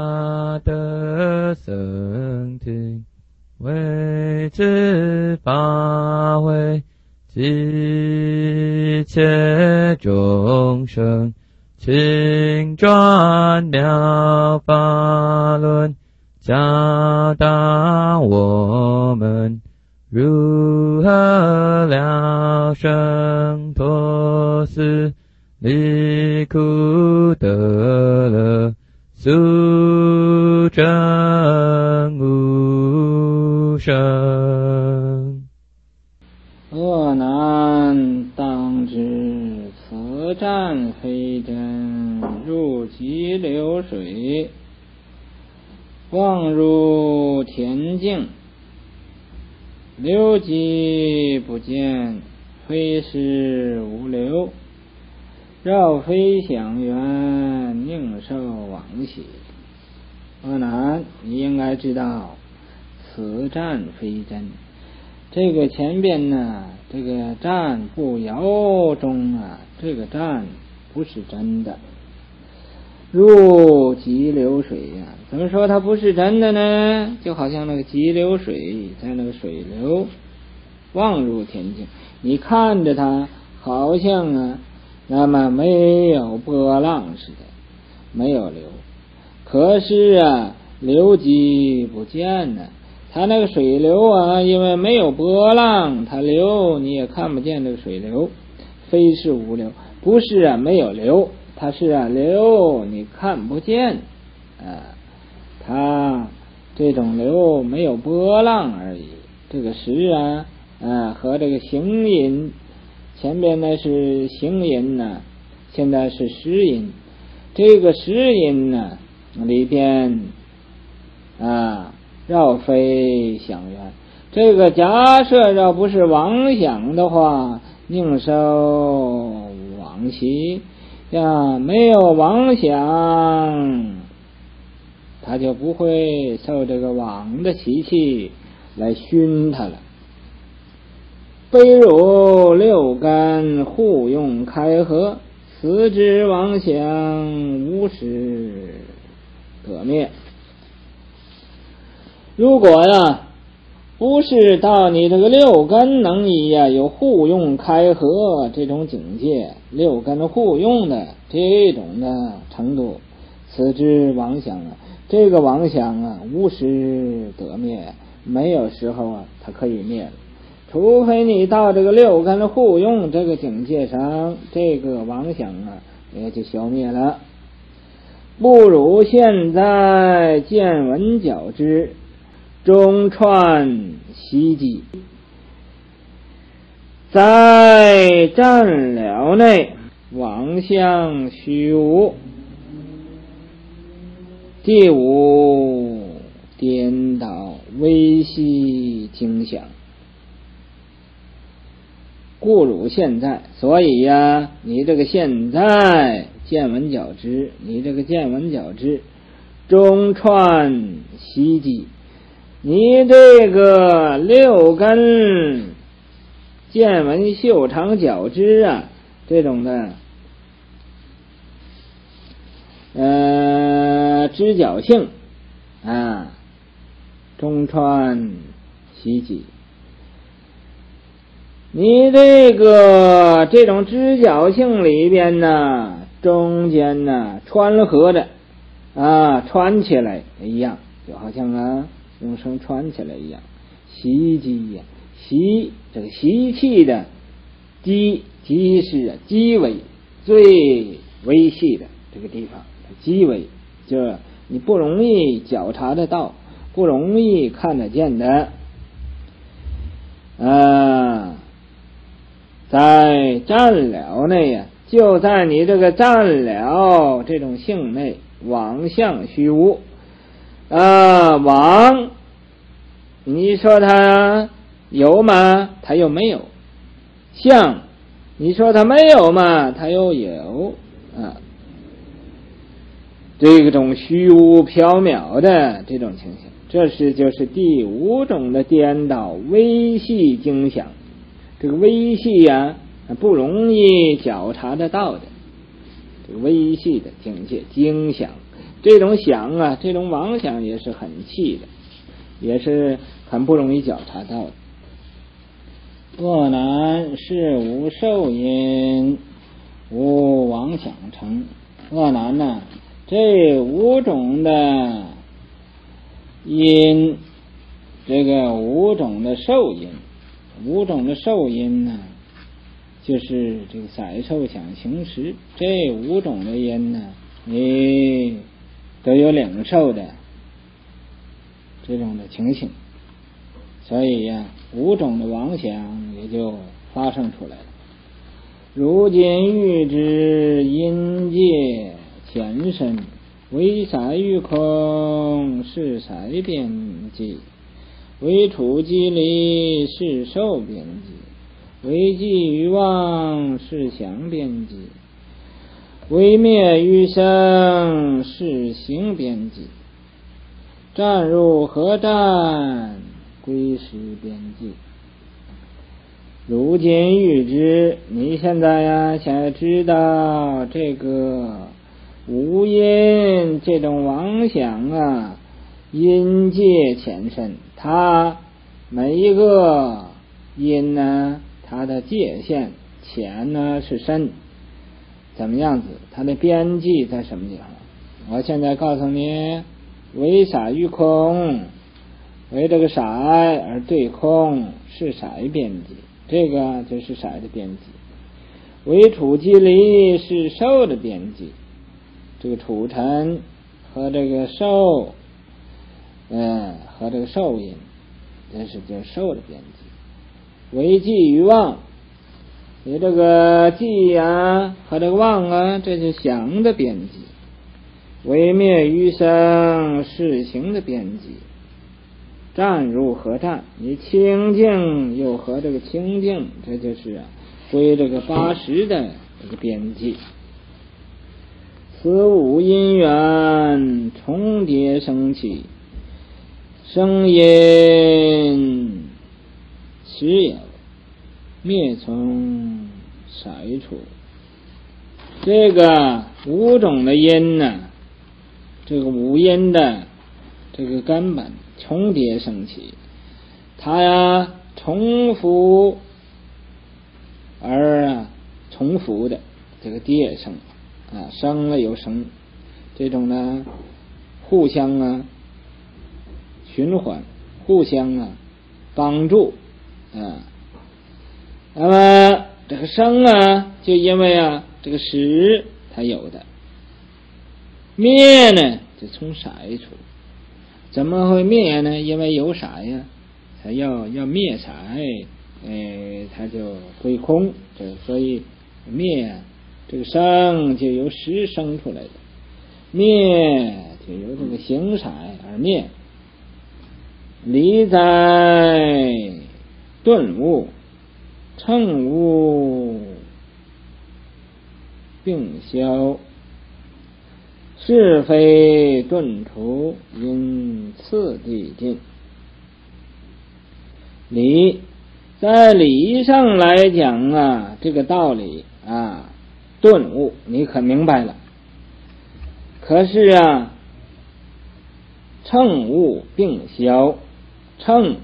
得僧听，为之法会，一切众生，请转妙法轮，教导我们如何了生脱死，离苦得乐，速证无生。 恶难当知此战非真，入急流水，望入田径，流急不见，非是无流，绕非想缘，宁受往昔。恶难，你应该知道此战非真，这个前边呢，这个战不由衷啊，这个战不是真的。入急流水呀，怎么说它不是真的呢？就好像那个急流水，在那个水流望入田径，你看着它好像啊，那么没有波浪似的，没有流，可是啊，流急不见呢。它那个水流啊，因为没有波浪，它流你也看不见这个水流，非是无流，不是啊没有流，它是啊流你看不见啊，它这种流没有波浪而已。这个时啊和这个行音，前边呢是行音呢，现在是实音。这个实音呢里边绕非想缘，这个假设要不是妄想的话，宁受往昔呀，没有妄想，他就不会受这个妄的习气来熏他了。悲如六根互用开合，此之妄想无时得灭。如果呀不是到你这个六根能以有互用开合这种境界，六根互用的这种的程度，此之妄想啊，这个妄想啊无时得灭，没有时候啊它可以灭了，除非你到这个六根互用这个境界上，这个妄想啊也就消灭了。不如现在见闻觉知，中串习机，在战了内妄想虚无。第五，颠倒微细经想。故汝现在，所以呀，你这个现在见闻觉知，你这个见闻觉知中串习机，你这个六根见闻嗅尝觉知啊，这种的知觉性中串习机，你这种知觉性里边呢，中间呢穿合的穿起来一样，就好像用绳穿起来一样。习机呀，习这个习气的机是机微，最微细的这个地方，机微就你不容易觉察得到，不容易看得见的在占了内呀，就在你这个占了这种性内，妄相虚无妄，你说它有吗？它又没有。相，你说它没有吗？它又有这种虚无缥缈的这种情形，这就是第五种的颠倒微细经想。这个微细呀不容易觉察得到的，这个微细的境界经想， 这种想啊，这种妄想也是很气的，也是很不容易觉察到的。恶难是无受因，无妄想成。恶难呢，这五种的因，这个五种的受因，五种的受因呢，就是这个色受想行识，这五种的因呢，你都有领受的这种的情形，所以呀，五种的妄想也就发生出来了。如今欲知因界前身，为色欲空是色边际，为处即离是受边际，为寂于妄是想边际，为灭于生是行边际，战入何战归识边际。如今欲知，你现在呀，想要知道这个无因这种妄想啊，因界前身，它每一个因呢，它的界限前呢是身，怎么样子？它的边际在什么地方？我现在告诉你，为色于空，为这个色而对空是色边际，这个就是色的边际。为处即离是受的边际，这个处尘和这个受，和这个受因，这是就受的边际。为寂于妄，你这个寂啊和这个妄啊，这是想的边际。为灭于生是行的边际。战入何战？你清净又和这个清净，这就是归这个80的这个边际。此五因缘重叠生起，生因实有，灭从色处。这个五种的因呢，这个五因的这个根本重叠生起，它呀重复而重复的这个叠生啊，生了又生，这种呢互相循环，互相帮助啊。那么这个生就因为这个识它有的，灭呢就从色处。怎么会灭呢？因为有色呀，它要灭色，它就归空，所以灭这个生就由识生出来的，灭就由这个形色而灭。离在顿悟，乘悟并消，是非顿除，因次第尽。理在理上来讲这个道理顿悟你可明白了。可是乘悟并消，乘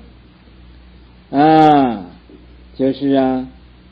就是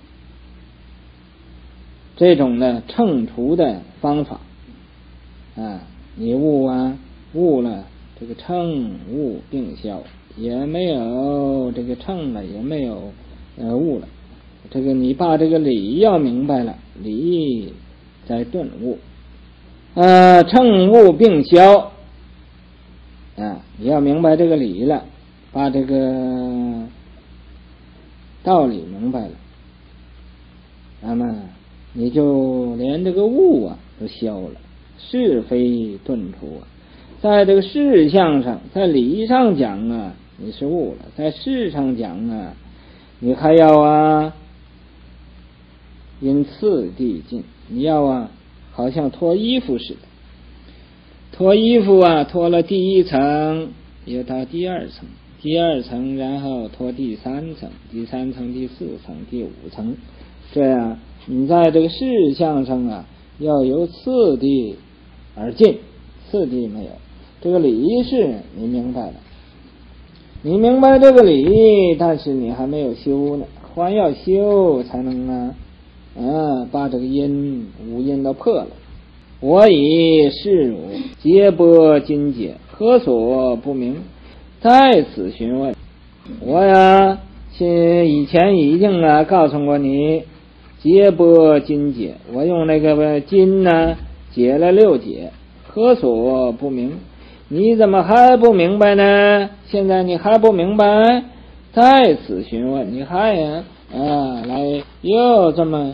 这种的乘除的方法你悟了这个乘悟并消，也没有这个乘了，也没有悟了。这个你把这个理要明白了，理在顿悟，乘悟并消你要明白这个理了，把这个道理明白了，那么你就连这个悟都消了，是非顿除在这个事项上，在理上讲你是悟了，在事上讲你还要因次第尽，你要好像脱衣服似的，脱衣服脱了第一层，又到第二层，第二层然后脱第三层，第三层第四层第五层，这样你在这个事项上要由次第而进， 次第没有。这个理是你明白了，你明白这个理，但是你还没有修呢，还要修才能把这个因五阴都破了。我以是汝皆波今解，何所不明？在此询问。我呀，以前已经告诉过你，皆波今解，我用那个今呢解了6解，何所不明？你怎么还不明白呢？现在你还不明白？在此询问，你还来又这么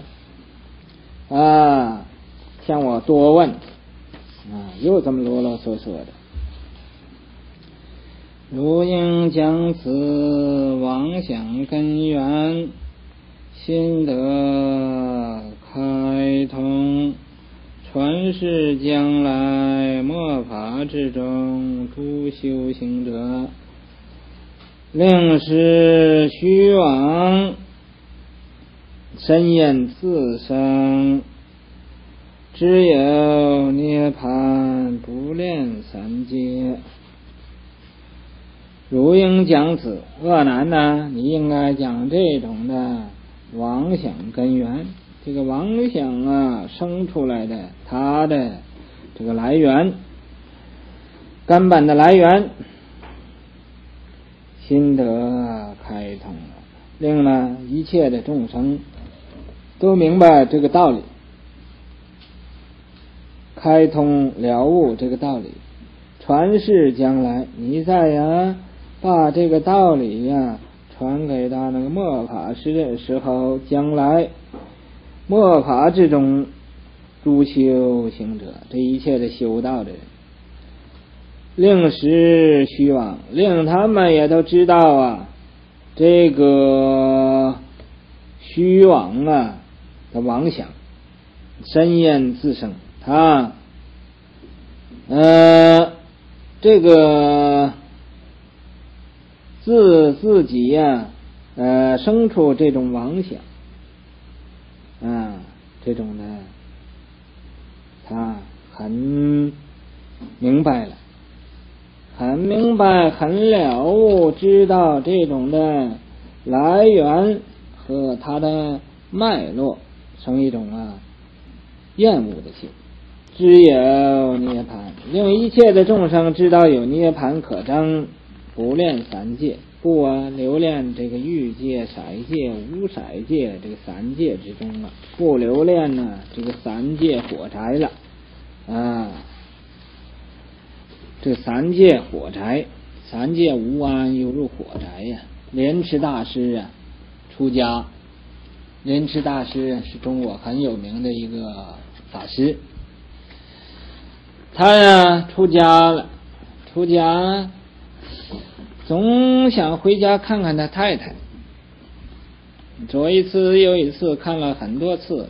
向我多问又这么啰啰嗦嗦的。如应将此妄想根源心得开通，传世将来末法之中诸修行者，令使虚妄深厌自生，只有涅槃不练三界。如应讲此，恶男呢，你应该讲这种的妄想根源，这个妄想生出来的它的这个来源，根本的来源，心得开通了，令呢一切的众生都明白这个道理，开通了悟这个道理，传世将来，你再把这个道理传给他那个末法时的时候，将来末法之中诸修行者，这一切的修道的人，令使虚妄，令他们也都知道这个虚妄的妄想深厌自生，他这个自己生出这种妄想这种的他很明白了，很明白，很了悟，知道这种的来源和它的脉络，成一种厌恶的心。只有涅槃，令一切的众生知道有涅槃可证，不恋三界，不留恋这个欲界、色界、无色界这个三界之中不留恋这个三界火柴了这三界火柴，三界无安犹如火柴莲池大师出家，莲池大师是中国很有名的一个法师，他出家了，出家总想回家看看他太太，左一次又一次，看了很多次。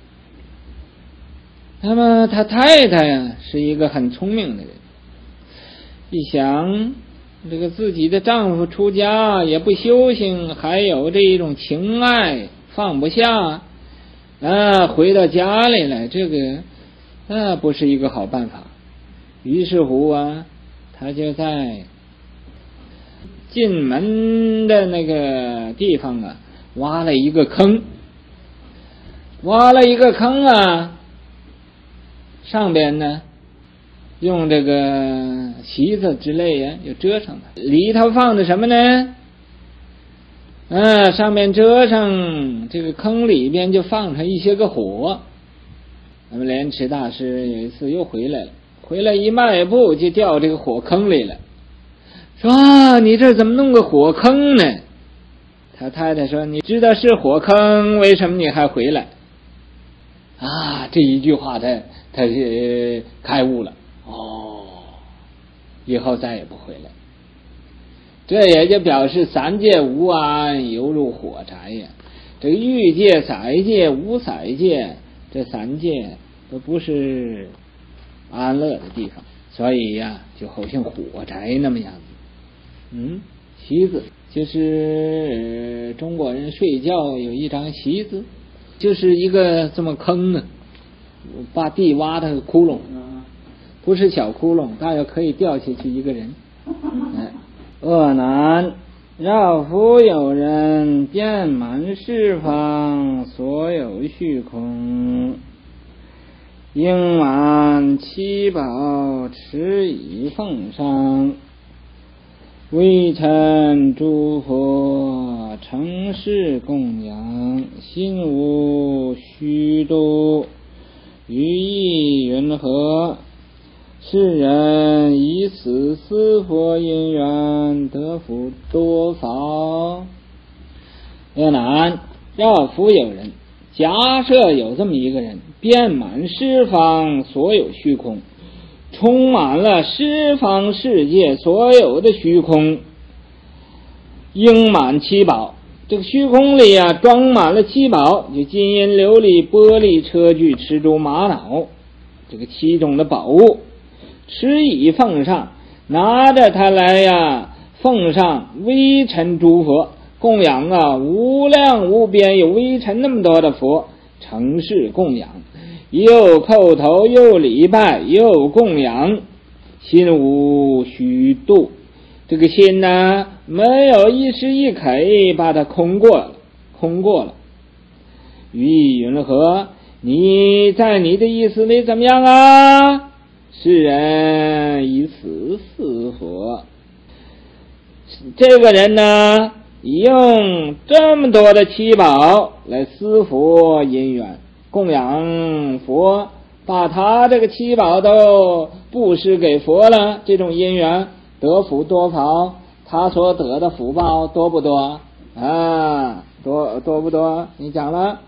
那么他太太是一个很聪明的人，一想这个自己的丈夫出家也不修行，还有这一种情爱放不下回到家里来，这个不是一个好办法。于是乎他就在进门的那个地方挖了一个坑，上边呢用这个席子之类又遮上了，里头放的什么呢上面遮上，这个坑里边就放上一些个火。那么莲池大师有一次又回来一迈步就掉这个火坑里了，说你这怎么弄个火坑呢？他太太说你知道是火坑，为什么你还回来这一句话他开悟了，以后再也不回来。这也就表示三界无安犹如火柴这个欲界、色界、无色界这三界都不是安乐的地方，所以就好像火柴那么样子。席子就是中国人睡觉有一张席子，就是一个这么坑把地挖的窟窿， 不是小窟窿，大约可以掉下去一个人。恶男，绕夫有人，遍满四方，所有虚空。应满七宝，持以奉上。微尘诸佛，承事供养，心无虚度。于意云何？世人以此思佛因缘，得福多少？恶男，绕夫有人，假设有这么一个人，遍满十方所有虚空，充满了十方世界所有的虚空，应满七宝。这个虚空里啊，装满了七宝，就金银琉璃玻璃车具持珠玛瑙，这个七种的宝物，持以奉上，拿着它来呀，奉上微尘诸佛，供养啊，无量无边，有微尘那么多的佛，承事供养，又叩头又礼拜又供养，心无虚度。这个心呢，没有一时一刻把它空过了。于意云何？你在你的意思里怎么样啊？世人以此思佛，这个人呢，用这么多的七宝来思佛因缘，供养佛，把他这个七宝都布施给佛了，这种因缘得福多少？他所得的福报多不多啊？多不多？你讲了。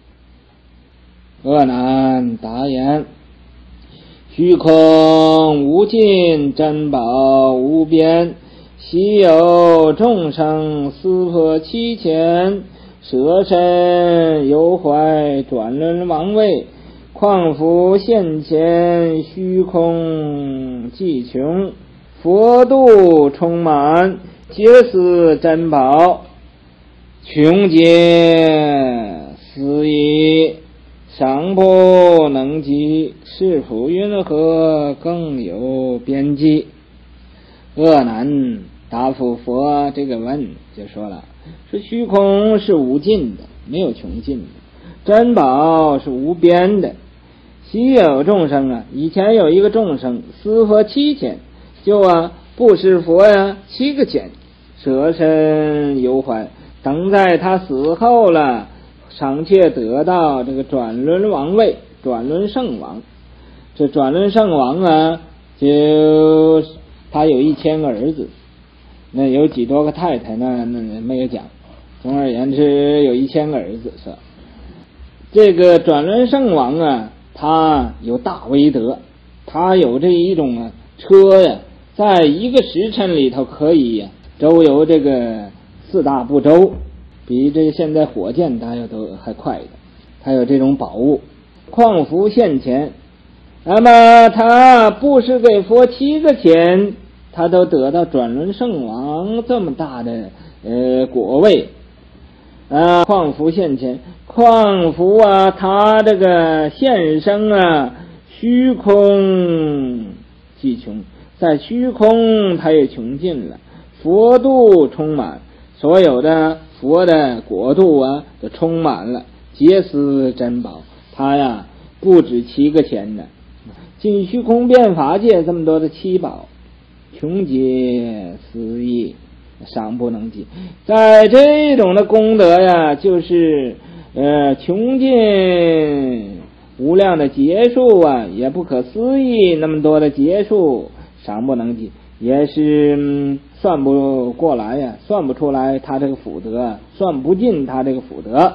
恶男答言：虚空无尽，珍宝无边，昔有众生思佛七千，舍身犹怀，转轮王位，况复现前，虚空寂穷，佛度充满，皆思珍宝，穷尽思议，尚不能及，是否云何更有边际？恶男答复佛这个问就说了，说虚空是无尽的，没有穷尽的，珍宝是无边的。昔有众生啊，以前有一个众生思佛七千，就布施佛呀7个钱，舍身犹怀，等在他死后了，尚且得到这个转轮王位，转轮圣王。这转轮圣王啊，就他有1000个儿子，那有几多个太太呢？那没有讲。总而言之，有1000个儿子是。这个转轮圣王啊，他有大威德，他有这一种车呀，在一个时辰里头可以周游这个4大部洲，比这个现在火箭大约都还快的。他有这种宝物，况福现前，那么他布施给佛7个钱，他都得到转轮圣王这么大的果位。况福现前，况福他这个现生虚空寂穷，在虚空他也穷尽了，佛度充满，所有的佛的国度都充满了，皆思珍宝。他不止7个钱呢，尽虚空遍法界这么多的七宝，穷竭思议，尚不能及。在这种的功德就是穷尽无量的劫数也不可思议，那么多的劫数尚不能及，也是算不过来算不出来他这个福德，算不尽他这个福德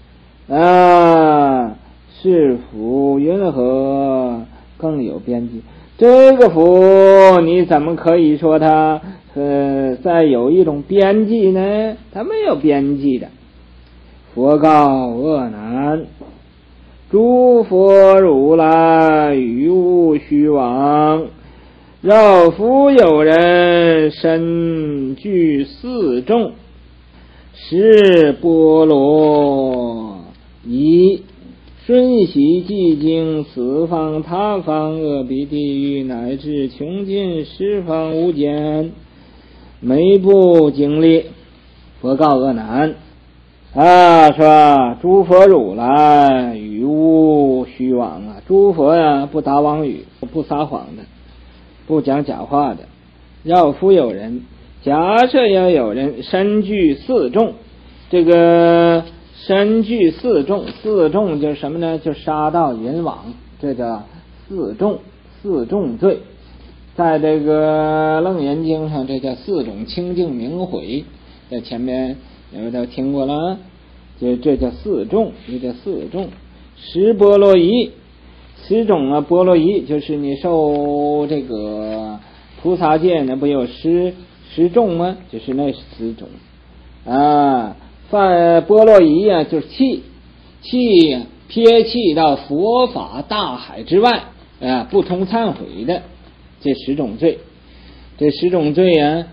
是福云何更有边际？这个福你怎么可以说它再有一种边际呢？它没有边际的。佛告恶男：诸佛如来于无虚妄，绕夫有人，身具4众，是波罗夷瞬息寂静，四方他方恶彼地狱，乃至穷尽十方无间，每部经历。佛告阿难说诸佛如来语无虚妄啊，诸佛呀不打妄语，不撒谎的，不讲假话的。若复有人，假设要有人身具四众，这个身具四众，四众就是什么呢？就杀盗淫妄，这叫四众，四众罪。在这个楞严经上，这叫四种清净明慧，在前面有没有听过了？这叫四众，这叫四众。十波罗夷，十种啊，波罗夷就是你受这个菩萨戒呢，不有十众吗？就是那十种啊。波罗夷啊，就是气撇弃到佛法大海之外啊，不通忏悔的这十种罪。这十种罪啊，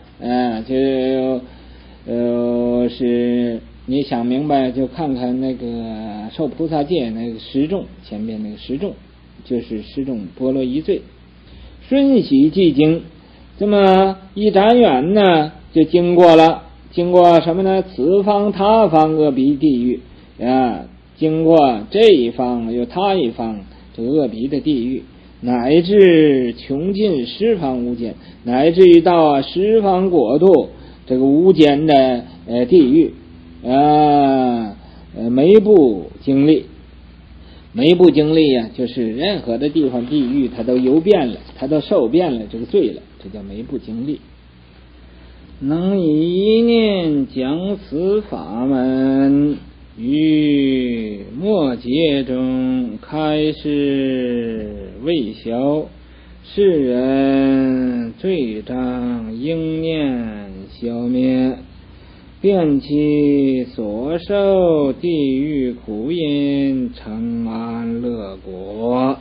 是你想明白就看看那个受菩萨戒那个十众，前面那个十众就是十种波罗夷罪。瞬息寂静，这么一展远呢，就经过什么呢？此方他方恶彼地狱啊，经过这一方有他一方这个恶彼的地狱，乃至穷尽十方无间，乃至于到十方国度这个无间的地狱每部经历。每部经历啊，就是任何的地方地狱它都游遍了，它都受遍了这个罪了，这叫每部经历。能以一念讲此法门，于末劫中开示未消，世人罪障应念消灭，遍其所受地狱苦因，成安乐果。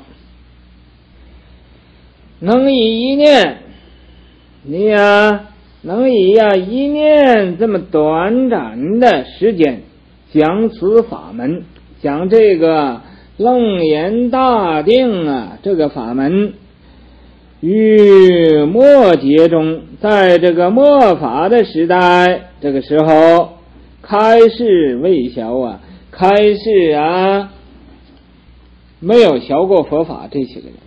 能以一念，你能以一念这么短暂的时间讲此法门，讲这个楞严大定啊，这个法门于末劫中，在这个末法的时代，这个时候开示未消啊，开示没有学过佛法这些个人，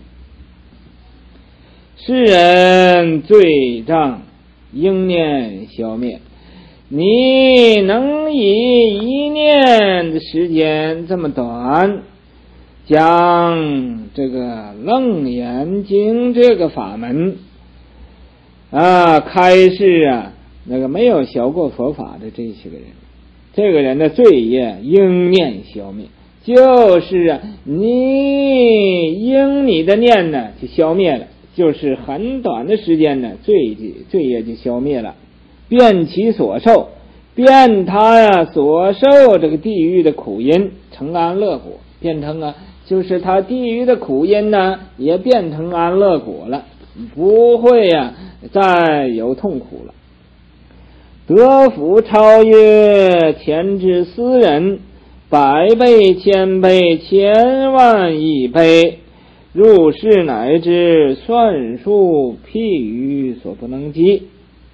世人罪障应念消灭。你能以一念的时间这么短讲这个楞严经这个法门开示那个没有学过佛法的这些个人，这个人的罪业应念消灭，就是你的念呢就消灭了，就是很短的时间呢罪业就消灭了。遍其所受，遍他所受这个地狱的苦因，成安乐果，变成就是他地狱的苦因呢也变成安乐果了，不会再有痛苦了。得福超越前之斯人，百倍千倍千万亿倍，入世乃至算数譬喻所不能及。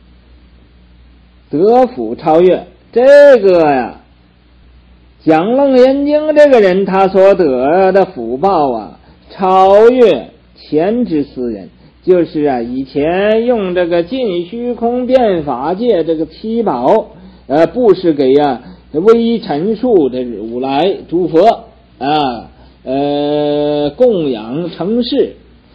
得福超越，这个讲楞严经这个人他所得的福报超越前之斯人，就是以前用这个尽虚空变法界这个七宝布施给微尘数的如来诸佛供养成事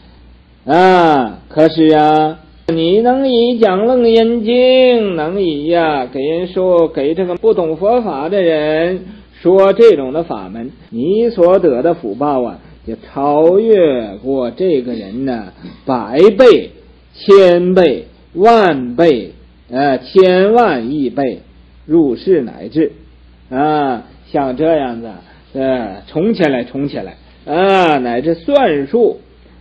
可是你能以讲楞严经，能以给人说，给这个不懂佛法的人说这种的法门，你所得的福报就超越过这个人百倍千倍万倍千万亿倍，入世乃至像这样子重起来乃至算数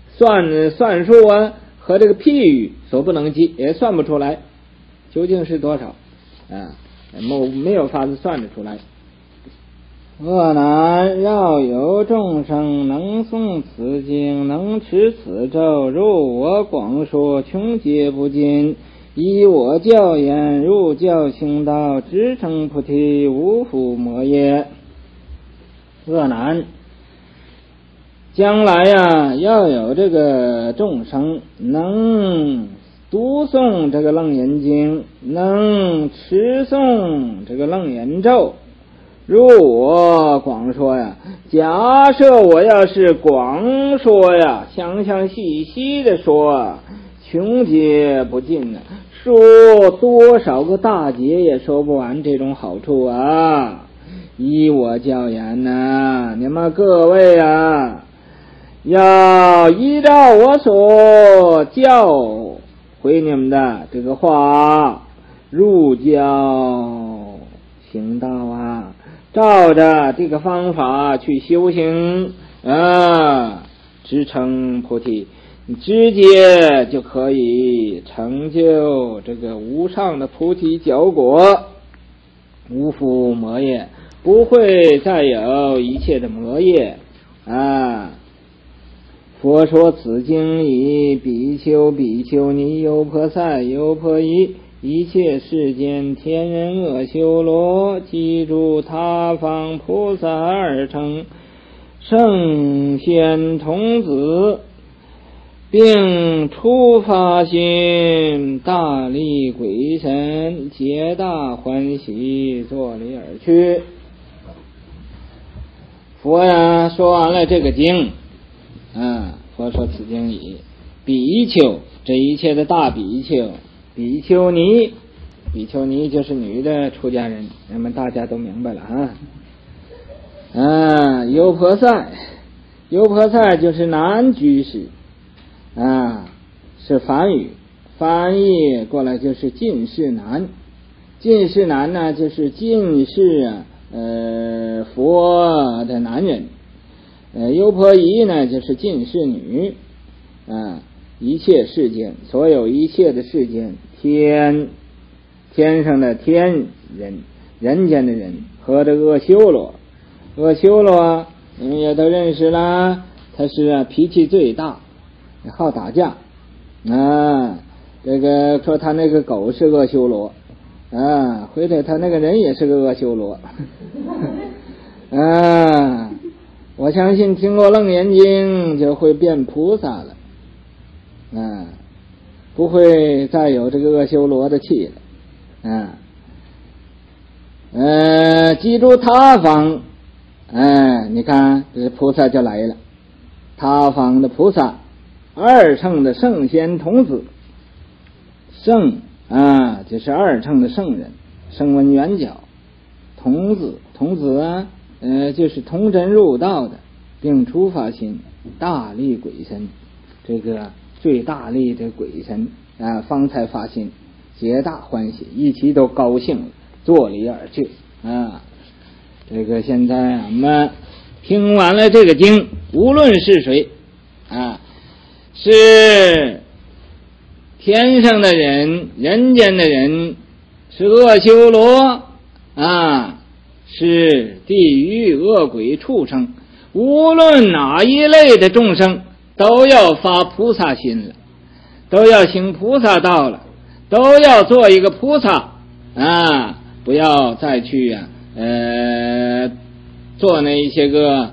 和这个譬喻所不能及，也算不出来究竟是多少没有法子算得出来。 恶男，要有众生能诵此经，能持此咒，入我广说，穷劫不尽，依我教言，入教行道，直成菩提，无复魔业。恶男，将来呀，要有这个众生能读诵这个楞严经，能持诵这个楞严咒，如我广说呀。假设我要是广说呀，详详细细的说，穷劫不尽说多少个大劫也说不完这种好处啊！依我教言呐，你们各位啊，要依照我所教回你们的这个话，入教行道啊，照着这个方法去修行啊，直成菩提，你直接就可以成就这个无上的菩提角果，无复魔业，不会再有一切的魔业啊。佛说此经已，比丘比丘尼优婆塞优婆夷，一切世间天人恶修罗，记住他方菩萨二乘圣贤童子，并初发心，大力鬼神，皆大欢喜，作礼而去。佛呀，说完了这个经佛说此经已，比丘，这一切的大比丘，比丘尼，比丘尼就是女的出家人，咱们大家都明白了优婆塞，优婆塞就是男居士是梵语，翻译过来就是近视男。近视男呢，就是近视佛的男人。优婆夷呢，就是近视女一切世间，所有一切的世间，天上的天人，人间的人，和这个阿修罗，阿修罗你们也都认识啦，他是脾气最大，好打架这个说他那个狗是阿修罗回头他那个人也是个阿修罗我相信听过楞严经就会变菩萨了不会再有这个阿修罗的气了记住他方你看这菩萨就来了，他方的菩萨，二乘的圣贤童子，圣就是二乘的圣人，声闻缘觉，童子就是童真入道的，并初发心，大力鬼神，这个最大力的鬼神方才发心，皆大欢喜，一起都高兴了，作礼而去这个现在我们听完了这个经，无论是谁是天上的人，人间的人，是阿修罗是地狱恶鬼畜生，无论哪一类的众生，都要发菩萨心了，都要行菩萨道了，都要做一个菩萨不要再去做那一些个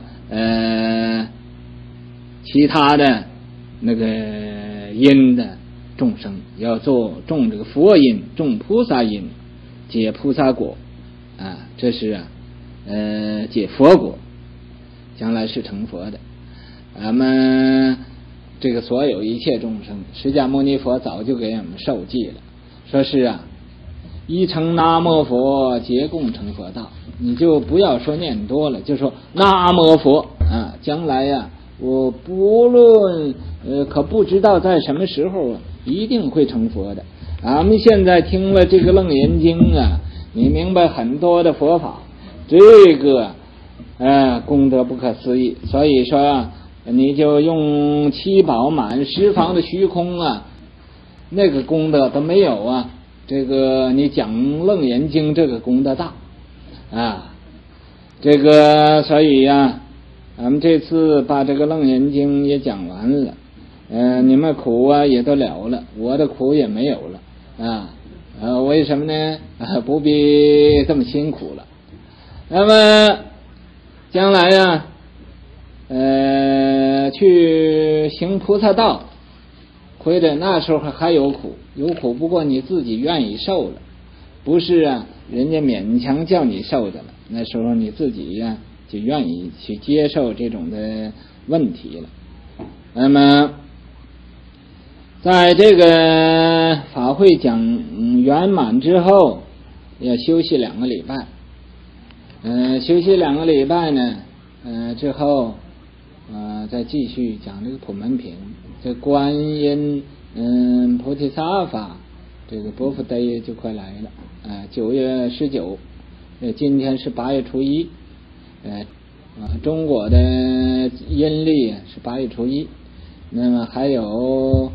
其他的那个因的众生，要种这个佛因，种菩萨因，结菩萨果这是结佛果，将来是成佛的。咱们这个所有一切众生，释迦牟尼佛早就给我们授记了，说是一称南无佛，皆共成佛道。你就不要说念多了，就说南无佛将来我不论可不知道在什么时候一定会成佛的。俺们现在听了这个楞严经你明白很多的佛法，这个功德不可思议。所以说你就用七宝满十方的虚空那个功德都没有这个你讲楞严经这个功德大这个所以呀，咱们这次把这个楞严经也讲完了，你们苦啊也都了了，我的苦也没有了啊，为什么呢？不必这么辛苦了。那么将来呀，去行菩萨道，或者那时候还有苦，不过你自己愿意受了，不是人家勉强叫你受的了。那时候你自己就愿意去接受这种的问题了。那么在这个法会讲圆满之后，要休息2个礼拜。休息2个礼拜呢，之后再继续讲这个普门品，这观音菩提萨法，这个波佛day就快来了，9月19，今天是8月初1，中国的阴历是8月初1，那么还有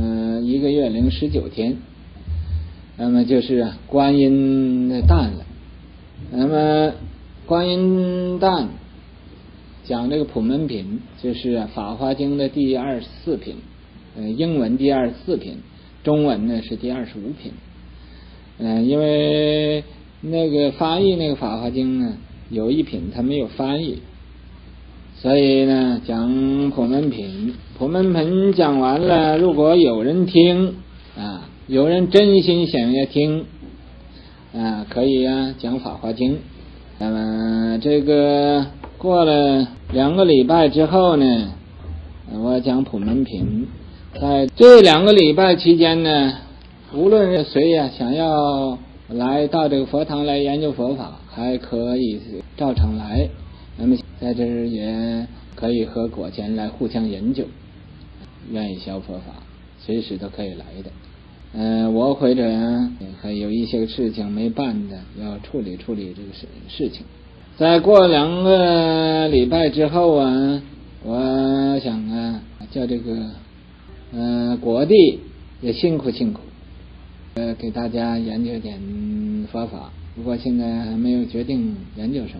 1个月零19天，那么就是观音的诞了。那么观音诞讲这个普门品，就是法华经的第24品，英文第24品，中文呢是第25品。因为那个翻译那个法华经呢，有一品它没有翻译，所以呢讲普门品。普门品讲完了，如果有人听有人真心想要听可以讲法华经。那么这个过了2个礼拜之后呢，我讲普门品。在这2个礼拜期间呢，无论是谁想要来到这个佛堂来研究佛法，还可以照常来。那么在这儿也可以和果前来互相研究，愿意学佛法随时都可以来的。我或者还有一些事情没办的，要处理这个事情。再过2个礼拜之后我想叫这个国地也辛苦给大家研究点佛法，不过现在还没有决定研究什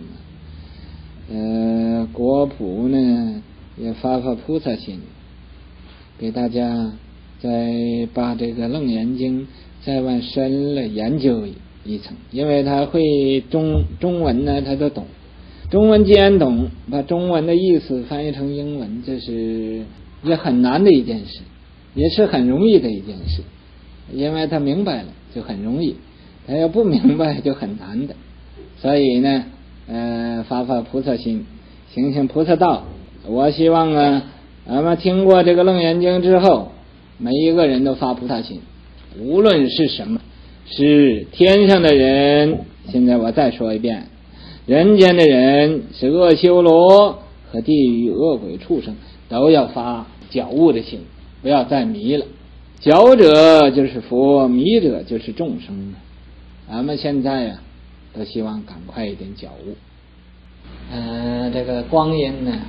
么。国普呢也发菩萨心，给大家再把这个楞严经再往深了研究一层，因为他会中文呢他都懂，中文既然懂，把中文的意思翻译成英文，这是也很难的一件事，也是很容易的一件事。因为他明白了就很容易，他要不明白就很难的。所以呢发菩萨心，行菩萨道。我希望咱们听过这个楞严经之后，每一个人都发菩萨心，无论是什么，是天上的人，现在我再说一遍，人间的人，是恶修罗和地狱恶鬼畜生，都要发觉悟的心，不要再迷了。觉者就是佛，迷者就是众生。咱们现在都希望赶快一点觉悟。这个光阴呢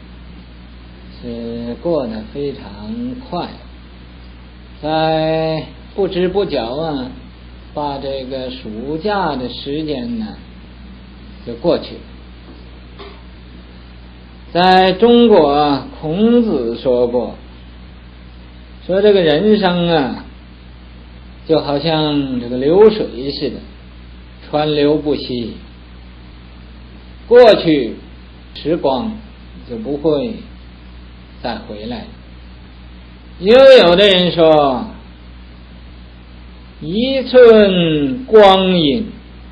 是过得非常快，在不知不觉把这个暑假的时间呢就过去了。在中国孔子说过，说这个人生就好像这个流水似的，川流不息，过去时光就不会再回来了。有的人说，一寸光阴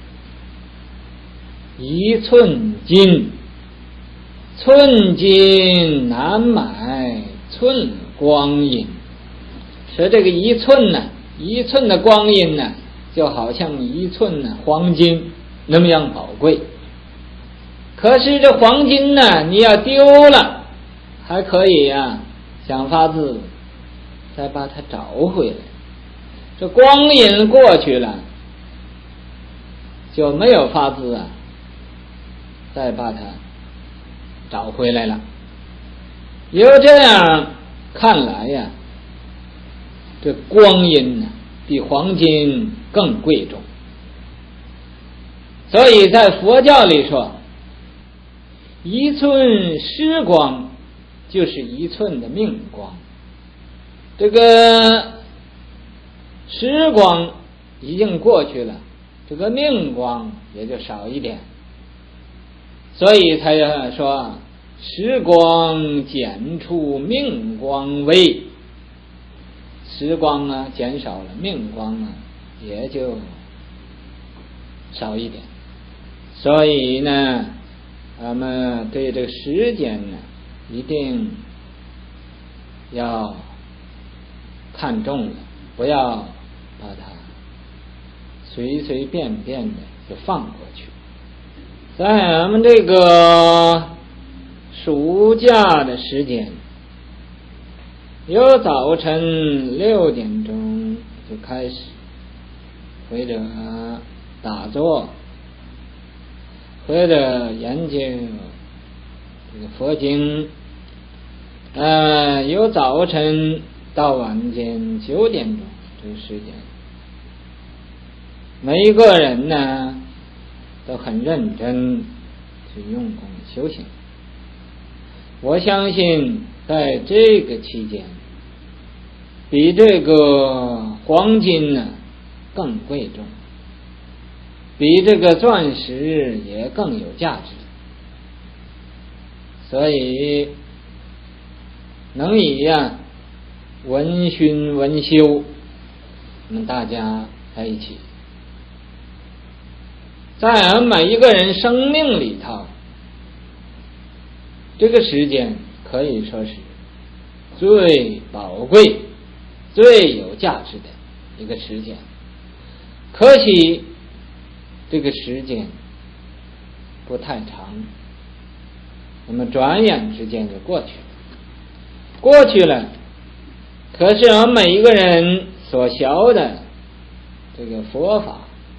一寸金，寸金难买寸光阴。说这个一寸的光阴就好像一寸黄金那么样宝贵。可是这黄金你要丢了，还可以想法子再把它找回来。这光阴过去了，就没有法子再把它找回来了。由这样看来这光阴比黄金更贵重。所以在佛教里说， 一寸时光就是一寸的命光，这个时光已经过去了，这个命光也就少一点，所以才说时光减除命光微，时光啊减少了，命光啊也就少一点。所以呢，我们对这个时间呢一定要看重了，不要把它随随便便的就放过去。在我们这个暑假的时间，由早晨6点钟就开始，或者打坐，或者研究这个佛经，由早晨到晚间9点钟这个时间，每一个人呢都很认真去用功修行。我相信在这个期间，比这个黄金呢更贵重，比这个钻石也更有价值。所以能以闻熏闻修，我们大家在一起，在我们每一个人生命里头，这个时间可以说是最宝贵、最有价值的一个时间。可惜这个时间不太长，那么转眼之间就过去了。过去了，可是我们每一个人所学的这个佛法，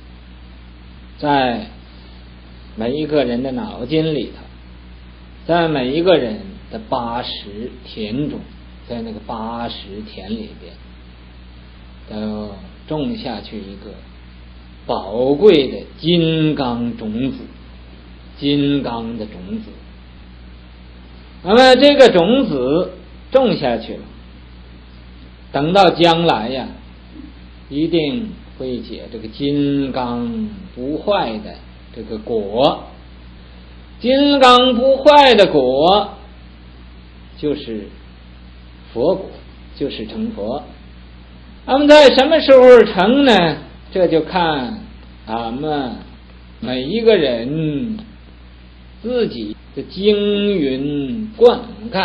在每一个人的脑筋里头，在每一个人的80田中，在那个80田里边，都种下去一个宝贵的金刚种子，金刚的种子。那么这个种子种下去了，等到将来一定会结这个金刚不坏的这个果。金刚不坏的果就是佛果，就是成佛。那么在什么时候成呢？这就看俺们每一个人自己的经云灌溉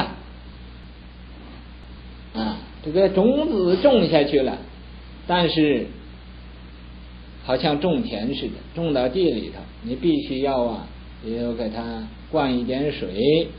这个种子种下去了，但是好像种田似的，种到地里头，你必须要也要给它灌一点水，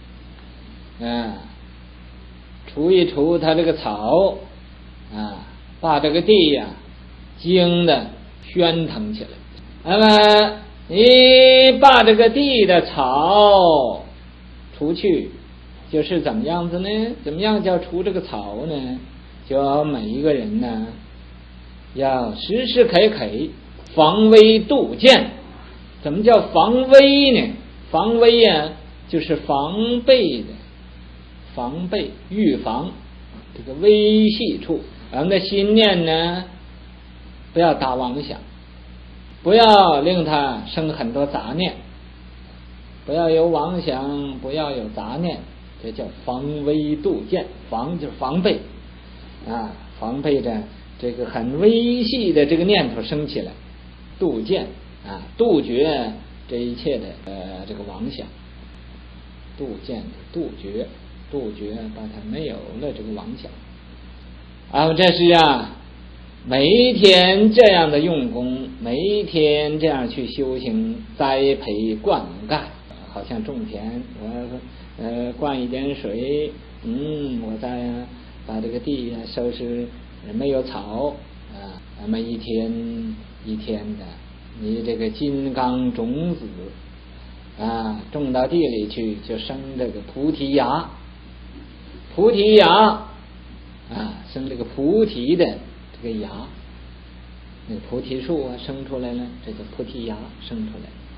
除一除它这个草，把这个地经的喧腾起来。那么你把这个地的草除去，就是怎么样子呢？怎么样叫除这个草呢？就要每一个人呢，要时时刻刻防微杜渐。怎么叫防微呢？防微就是防备的，防备预防这个微细处。我们的心念呢，不要打妄想，不要令它生很多杂念，不要有妄想，不要有杂念，这叫防微杜渐。防就是防备防备着这个很微细的这个念头生起来，杜渐杜绝这一切的这个妄想，杜渐杜绝把它没有了这个妄想。这是每一天这样的用功，每一天这样去修行栽培灌溉，好像种田，我灌一点水，我再把这个地收拾没有草那么一天一天的，你这个金刚种子种到地里去，就生这个菩提芽，菩提芽生这个菩提的这个芽，那个菩提树生出来了，这个菩提芽生出来。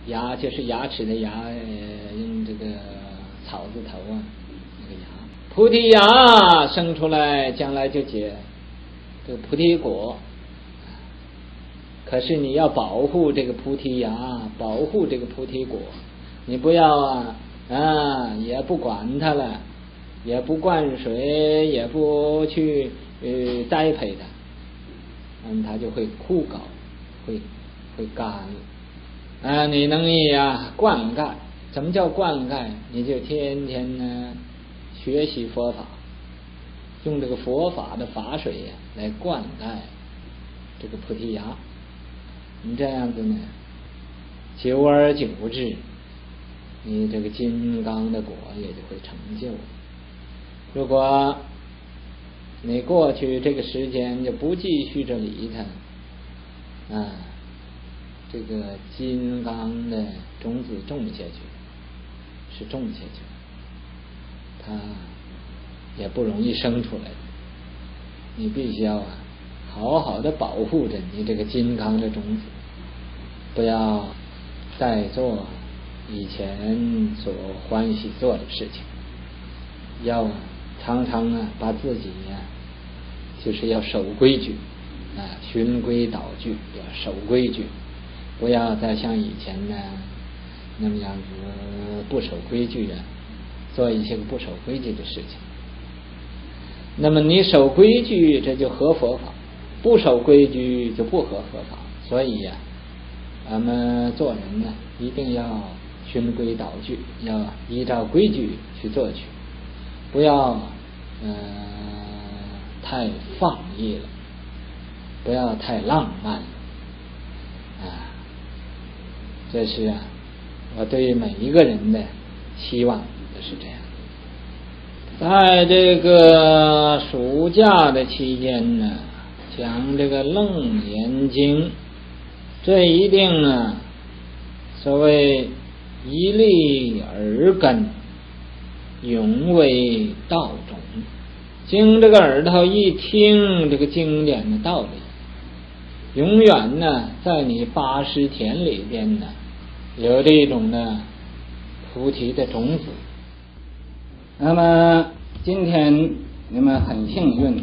牙就是牙齿的牙，用这个草字头啊，那个牙。菩提芽生出来，将来就结这个菩提果。可是你要保护这个菩提芽，保护这个菩提果，你不要也不管它了，也不灌水，也不去栽培它，它就会枯槁，会干。你能灌溉，什么叫灌溉？你就天天呢学习佛法，用这个佛法的法水来灌溉这个菩提芽。你这样子呢，久而久之，你这个金刚的果也就会成就。如果你过去这个时间就不继续着理它，这个金刚的种子种下去，是种下去，它也不容易生出来。你必须要好好的保护着你这个金刚的种子，不要再做以前所欢喜做的事情，要常常把自己就是要守规矩，循规蹈矩，要守规矩，不要再像以前那么样子不守规矩做一些个不守规矩的事情。那么你守规矩，这就合佛法；不守规矩就不合佛法。所以咱们做人一定要循规蹈矩，要依照规矩去做去，不要太放逸了，不要太浪漫了。这是我对每一个人的期望都是这样。在这个暑假的期间呢，讲这个楞严经，这一定所谓一粒耳根，永为道种。经这个耳朵一听这个经典的道理，永远在你八识田里边有这种菩提的种子。那么今天你们很幸运，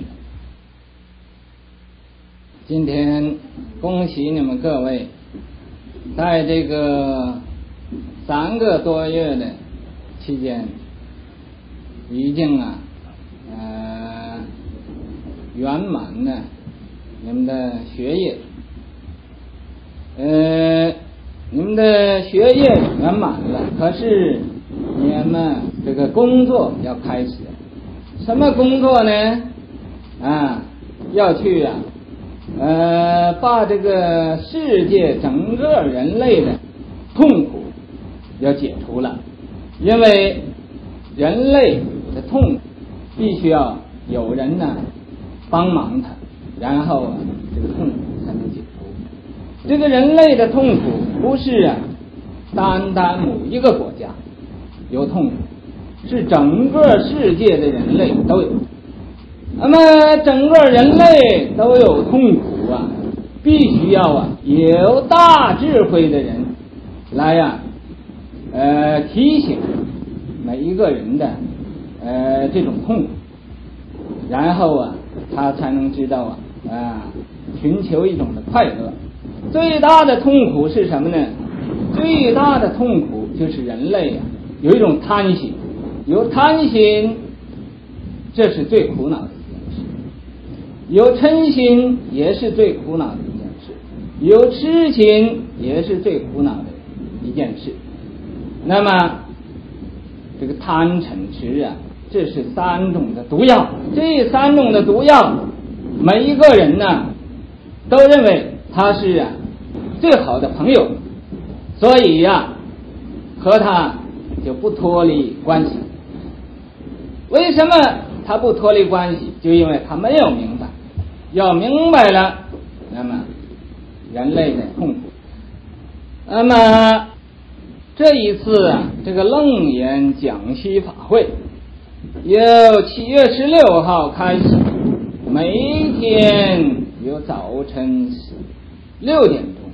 今天恭喜你们各位，在这个3个多月的期间，已经圆满你们的学业，你们的学业圆满了，可是你们这个工作要开始。什么工作呢？要去把这个世界整个人类的痛苦要解除了。因为人类的痛苦必须要有人帮忙他，然后这个痛苦才能解除。这个人类的痛苦不是单单某一个国家有痛苦，是整个世界的人类都有。那么整个人类都有痛苦必须要有大智慧的人来提醒每一个人的这种痛苦，然后他才能知道寻求一种的快乐。最大的痛苦是什么呢？最大的痛苦就是人类有一种贪心，有贪心，这是最苦恼的一件事；有嗔心也是最苦恼的一件事；有痴心也是最苦恼的一件事。那么这个贪嗔痴这是3种的毒药。这3种的毒药，每一个人都认为他是最好的朋友，所以和他就不脱离关系。为什么他不脱离关系？就因为他没有明白。要明白了，那么人类的痛苦。那么这一次这个楞严讲习法会由7月16号开始，每一天有早晨6点钟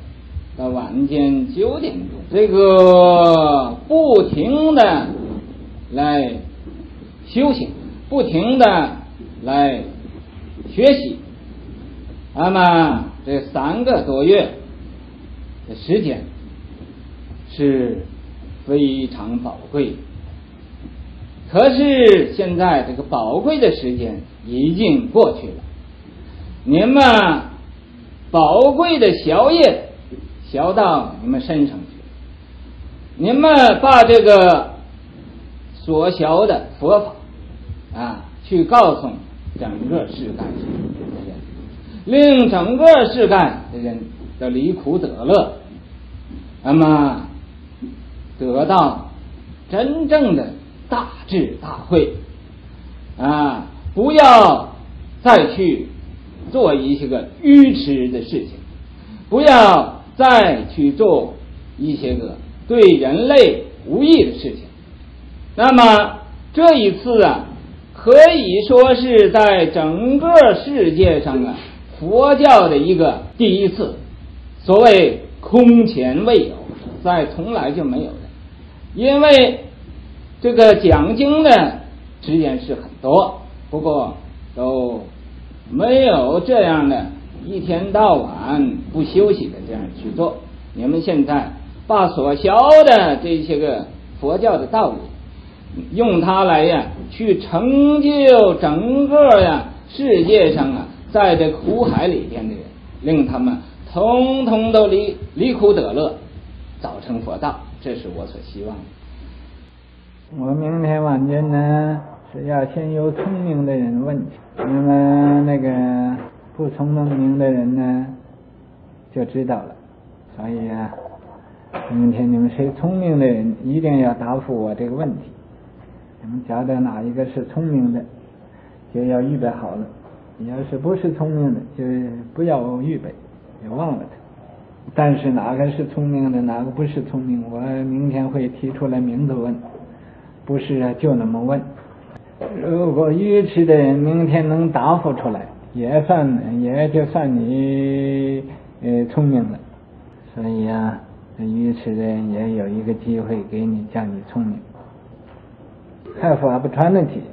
到晚间9点钟，这个不停的来修行，不停的来学习，那么这3个多月的时间是非常宝贵。可是现在这个宝贵的时间已经过去了，你们宝贵的小业消到你们身上去，你们把这个所学的佛法去告诉整个世界的人，令整个世界的人都离苦得乐，那么得到真正的大智大慧不要再去做一些个愚痴的事情，不要再去做一些个对人类无益的事情。那么这一次可以说是在整个世界上佛教的一个第一次，所谓空前未有，在从来就没有的。因为这个讲经的时间是很多，不过都没有这样的一天到晚不休息的这样去做。你们现在把所学的这些个佛教的道理，用它来去成就整个世界上在这苦海里边的人，令他们通通都离苦得乐，早成佛道，这是我所希望的。我明天晚间呢是要先由聪明的人问，那么那个不聪明的人呢就知道了。所以明天你们谁聪明的人一定要答复我这个问题。你们觉得哪一个是聪明的，就要预备好了；要是不是聪明的，就不要预备，就忘了它。但是哪个是聪明的，哪个不是聪明，我明天会提出来明着问，不是就那么问。如果愚痴的人明天能答复出来，也就算你聪明了。所以愚痴的人也有一个机会给你，叫你聪明。还法不传的题，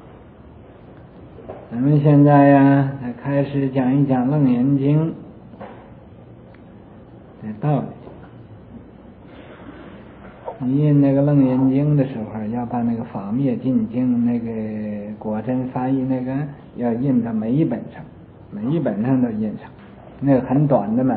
咱们现在开始讲一讲《楞严经》的道理。你印那个《楞严经》的时候，要把那个法灭尽经那个果真翻译那个要印到每一本上，每一本上都印上，那个很短的嘛，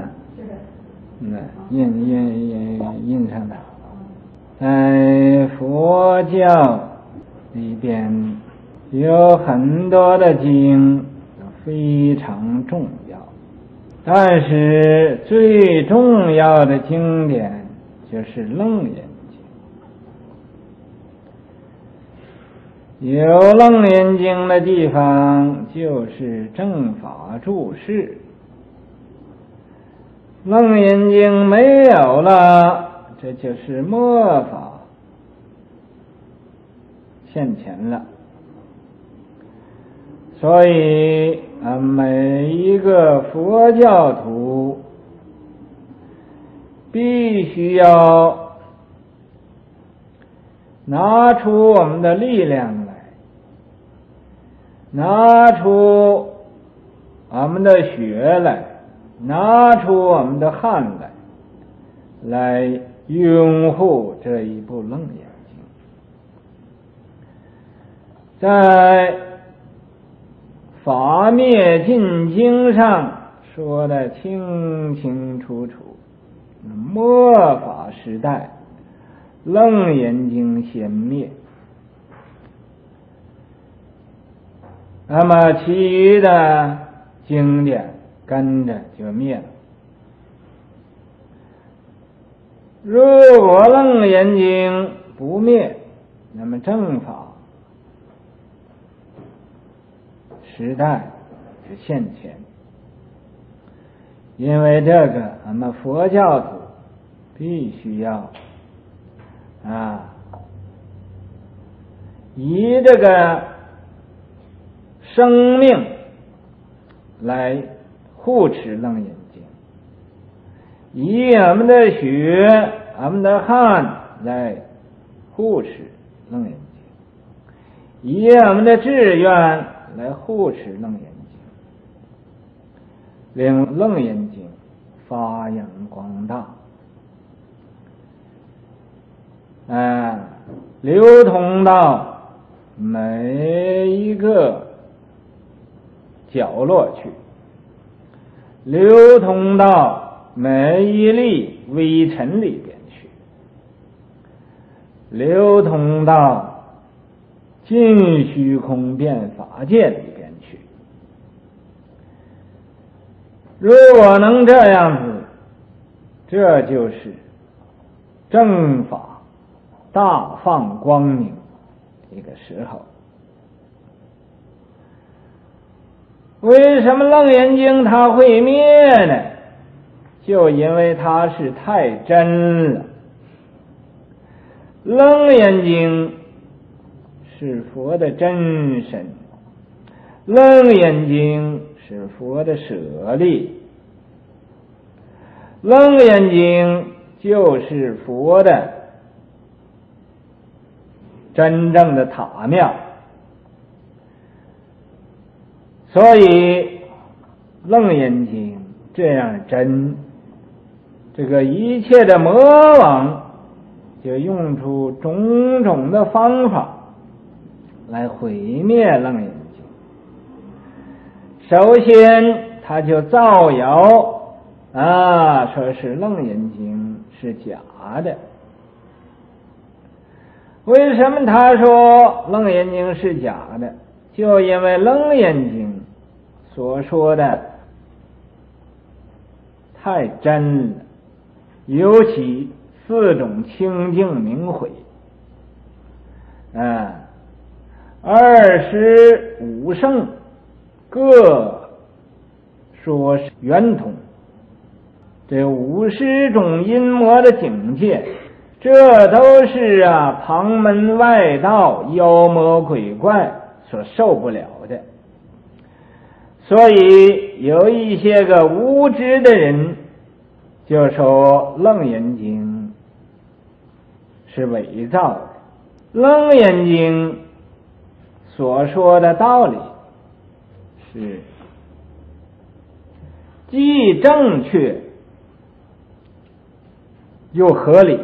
印上的。在佛教里边有很多的经非常重要，但是最重要的经典就是楞严经。有楞严经的地方就是正法住世，楞严经没有了，这就是末法现前了。所以每一个佛教徒必须要拿出我们的力量来，拿出我们的血来，拿出我们的汗来拥护这一部楞严经。在法灭尽经上说得清清楚楚，末法时代楞严经先灭，那么其余的经典跟着就灭了。如果楞严经不灭，那么正法时代就现前。因为这个我们佛教徒必须要以这个生命来护持楞严经， 以俺们的血、俺们的汗来护持楞严经，以俺们的志愿来护持楞严经，令楞严经发扬光大，流通到每一个角落去，流通到每一粒微尘里边去，流通到尽虚空变法界里边去。如果能这样子，这就是正法大放光明这个时候。为什么楞严经它会灭呢？就因为它是太真了。楞严经是佛的真身，楞严经是佛的舍利，楞严经就是佛的真正的塔庙。所以楞严经这样真，这个一切的魔王就用出种种的方法来毁灭楞严经。首先他就造谣说是楞严经是假的。为什么他说楞严经是假的？就因为楞严经所说的太真了，尤其4种清净明慧，25圣各说是圆通，这50种阴魔的境界，这都是旁门外道妖魔鬼怪所受不了的。所以有一些个无知的人就说楞严经是伪造的。楞严经所说的道理是既正确又合理，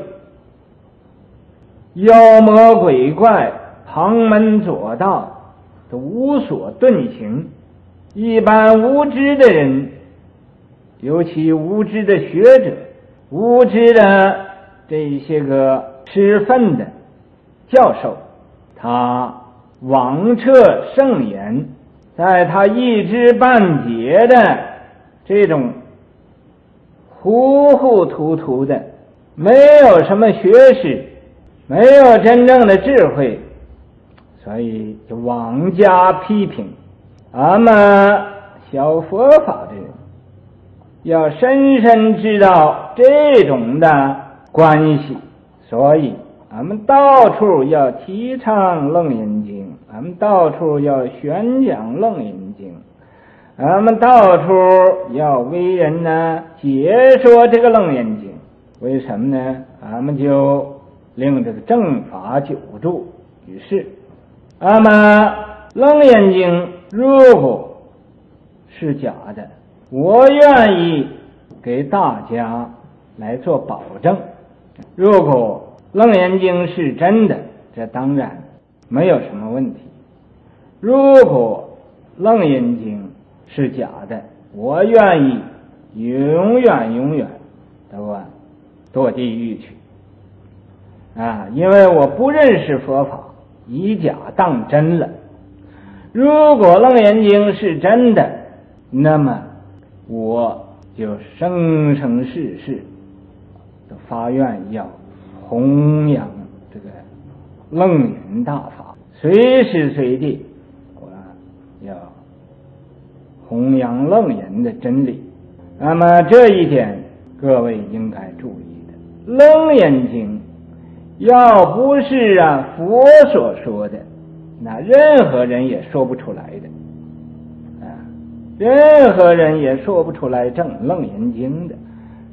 妖魔鬼怪旁门左道都无所遁形。一般无知的人，尤其无知的学者，无知的这些个吃粪的教授，他妄测圣言，在他一知半解的这种糊糊涂涂的，没有什么学识，没有真正的智慧，所以就妄加批评。俺们小佛法的人要深深知道这种的关系，所以俺们到处要提倡楞严经，俺们到处要宣讲楞严经，俺们到处要为人解说这个楞严经。为什么呢？俺们就令这个正法久住。于是俺们楞严经如果是假的，我愿意给大家来做保证。如果楞严经是真的，这当然没有什么问题。如果楞严经是假的，我愿意永远都堕地狱去因为我不认识佛法，以假当真了。如果楞严经是真的，那么我就生生世世都发愿要弘扬这个楞严大法，随时随地我要弘扬楞严的真理。那么这一点各位应该注意的，楞严经要不是佛所说的，那任何人也说不出来的任何人也说不出来正楞严经的。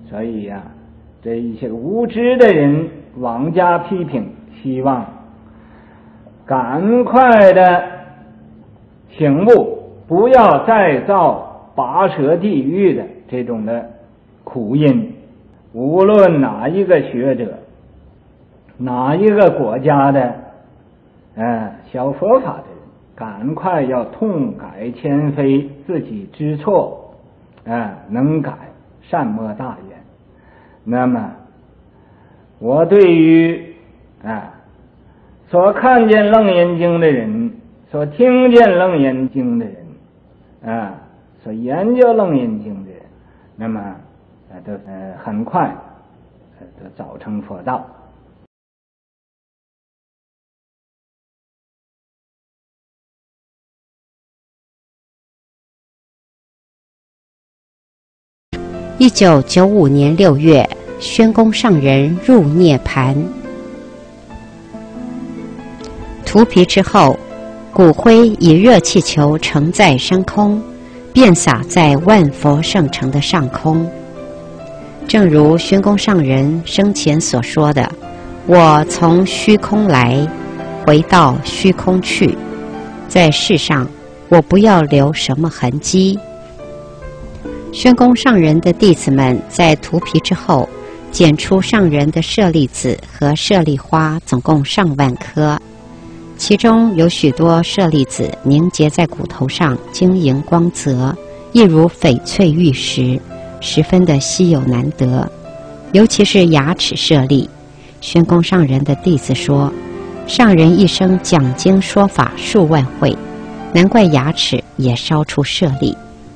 所以呀，这一些无知的人妄加批评，希望赶快的醒悟，不要再造拔舌地狱的这种的苦因。无论哪一个学者，哪一个国家的小佛法的人，赶快要痛改前非，自己知错，能改，善莫大焉。那么我对于所看见楞严经的人，所听见楞严经的人，所研究楞严经的人，那么都很快都早成佛道。 1995年6月，宣公上人入涅盘。荼毗之后，骨灰以热气球盛在升空，遍洒在万佛圣城的上空。正如宣公上人生前所说的：“我从虚空来，回到虚空去，在世上我不要留什么痕迹。”宣公上人的弟子们在荼毗之后，捡出上人的舍利子和舍利花，总共上万颗，其中有许多舍利子凝结在骨头上，晶莹光泽，一如翡翠玉石，十分的稀有难得。尤其是牙齿舍利，宣公上人的弟子说，上人一生讲经说法数万会，难怪牙齿也烧出舍利。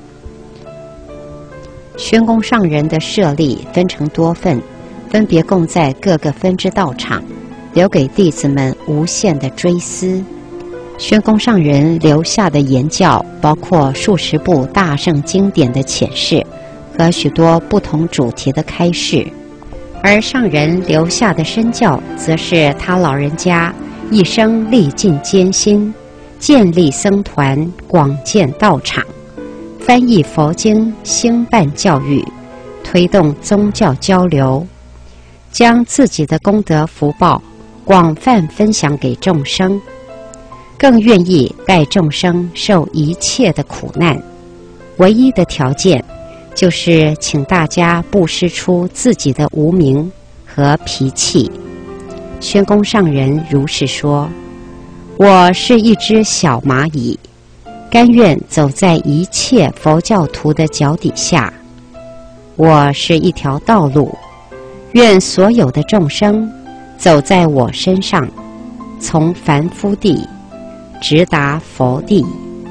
宣公上人的舍利分成多份，分别供在各个分支道场，留给弟子们无限的追思。宣公上人留下的言教包括数十部大圣经典的浅释和许多不同主题的开示，而上人留下的身教则是他老人家一生历尽艰辛，建立僧团，广建道场，翻译佛经，兴办教育，推动宗教交流，将自己的功德福报广泛分享给众生，更愿意带众生受一切的苦难。唯一的条件就是请大家布施出自己的无名和脾气。宣公上人如是说：“我是一只小蚂蚁，甘愿走在一切佛教徒的脚底下。我是一条道路，愿所有的众生走在我身上，从凡夫地直达佛地。”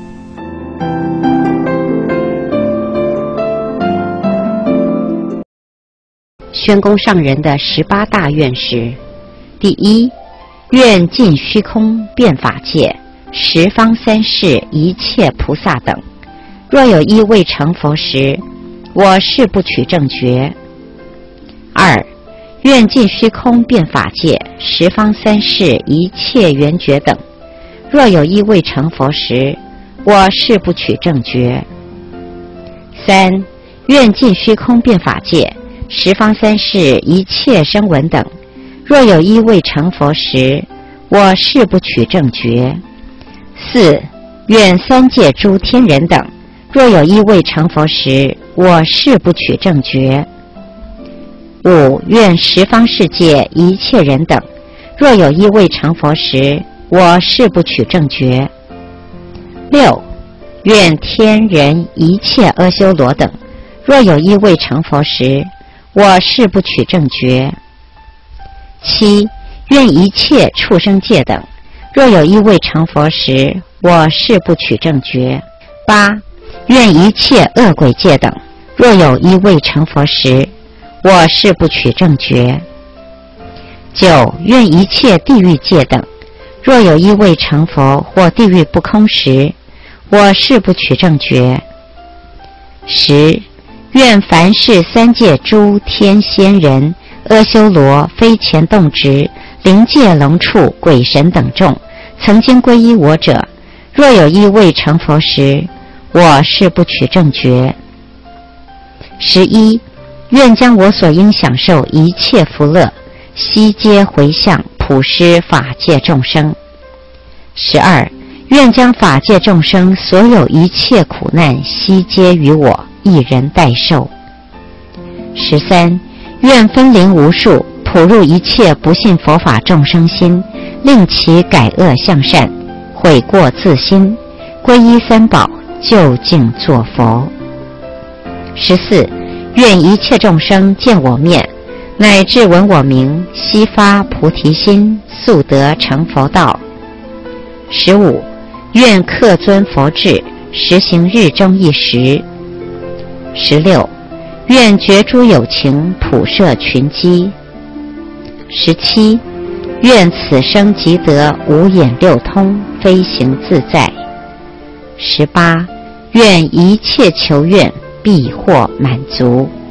宣公上人的18大愿是：第一，愿尽虚空遍法界，十方三世一切菩萨等，若有一未成佛时，我誓不取正觉。二，愿尽虚空遍法界，十方三世一切缘觉等，若有一未成佛时，我誓不取正觉。三，愿尽虚空遍法界，十方三世一切声闻等，若有一未成佛时，我誓不取正觉。四，愿三界诸天人等，若有一未成佛时，我誓不取正觉。五，愿十方世界一切人等，若有一未成佛时，我誓不取正觉。六，愿天人一切阿修罗等，若有一未成佛时，我誓不取正觉。七，愿一切畜生界等，若有一未成佛时，我誓不取正觉。八，愿一切恶鬼界等，若有一未成佛时，我誓不取正觉。九，愿一切地狱界等，若有一未成佛或地狱不空时，我誓不取正觉。十，愿凡是三界诸天仙人、阿修罗、非前动植、灵界龙畜、鬼神等众，曾经皈依我者，若有一未成佛时，我誓不取正觉。11. 愿将我所应享受一切福乐，悉皆回向普施法界众生。12. 愿将法界众生所有一切苦难悉皆于我一人代受。13. 愿分灵无数，普入一切不信佛法众生心，令其改恶向善，悔过自新，皈依三宝，究竟作佛。14. 愿一切众生见我面，乃至闻我名，悉发菩提心，速得成佛道。15. 愿客尊佛智，实行日中一时。16. 愿觉诸有情，普摄群机。17. 愿此生即得五眼六通，飞行自在。18. 愿一切求愿必获满足。